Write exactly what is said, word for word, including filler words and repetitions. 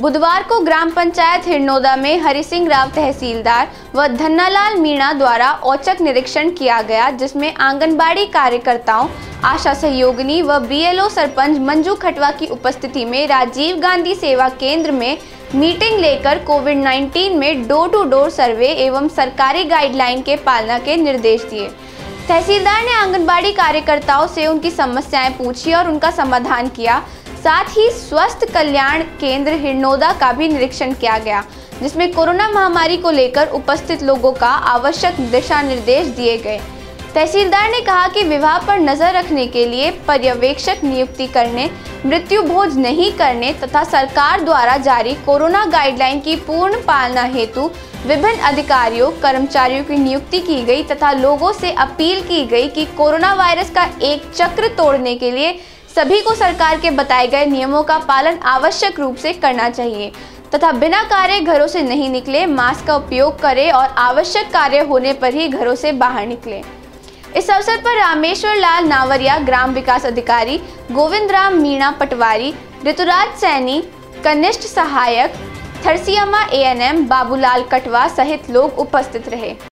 बुधवार को ग्राम पंचायत हिरनोदा में हरि सिंह राव तहसीलदार व धन्नालाल मीणा द्वारा औचक निरीक्षण किया गया, जिसमें आंगनबाड़ी कार्यकर्ताओं, आशा सहयोगिनी व बीएलओ सरपंच मंजू खटवा की उपस्थिति में राजीव गांधी सेवा केंद्र में मीटिंग लेकर कोविड नाइन्टीन में डोर टू डोर सर्वे एवं सरकारी गाइडलाइन के पालना के निर्देश दिए। तहसीलदार ने आंगनबाड़ी कार्यकर्ताओं से उनकी समस्याएं पूछी और उनका समाधान किया। साथ ही स्वस्थ कल्याण केंद्र हिरनोदा का भी निरीक्षण किया गया, जिसमें कोरोना महामारी को लेकर उपस्थित लोगों का आवश्यक दिशा निर्देश दिए गए। तहसीलदार ने कहा कि विवाह पर नजर रखने के लिए पर्यवेक्षक नियुक्ति करने, मृत्यु भोज नहीं करने तथा सरकार द्वारा जारी कोरोना गाइडलाइन की पूर्ण पालना हेतु विभिन्न अधिकारियों, कर्मचारियों की नियुक्ति की गई तथा लोगों से अपील की गई कि कोरोना वायरस का एक चक्र तोड़ने के लिए सभी को सरकार के बताए गए नियमों का पालन आवश्यक रूप से करना चाहिए तथा बिना कार्य घरों से नहीं निकले, मास्क का उपयोग करें और आवश्यक कार्य होने पर ही घरों से बाहर निकलें। इस अवसर पर रामेश्वर लाल नावरिया, ग्राम विकास अधिकारी, गोविंद राम मीणा पटवारी, ऋतुराज सैनी, कनिष्ठ सहायक, Tharsiyama A N M Babulal Katwa सहित लोग उपस्थित रहे।